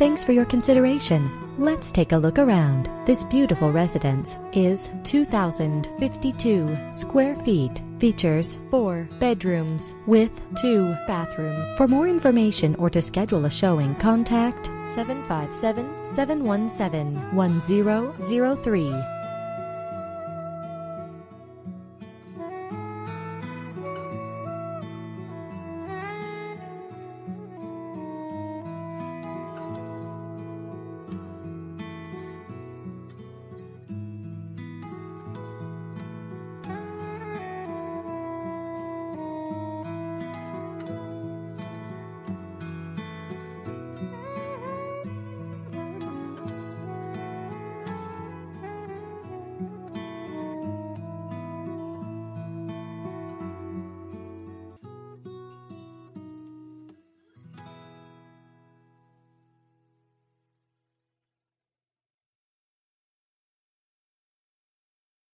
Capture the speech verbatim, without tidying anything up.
Thanks for your consideration. Let's take a look around. This beautiful residence is two thousand fifty-two square feet. Features four bedrooms with two bathrooms. For more information or to schedule a showing, contact seven five seven, seven one seven, one zero zero three.